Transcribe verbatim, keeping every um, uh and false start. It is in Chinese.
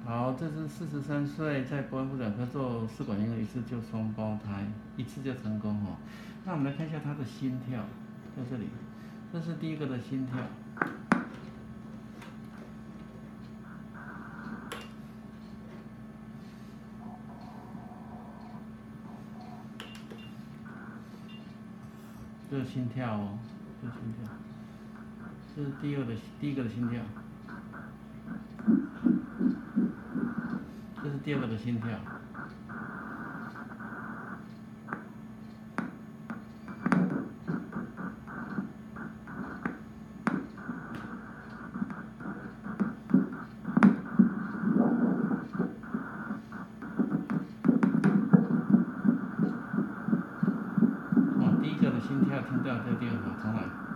好，这是四十三岁在国安妇产科做试管婴儿，一次就双胞胎，一次就成功哦。那我们来看一下他的心跳，在这里，这是第一个的心跳。这是心跳哦，这是心跳，这是第二个第一个的心跳，这是第二个的心跳。哦，第一个的心跳听到这个地方，重来。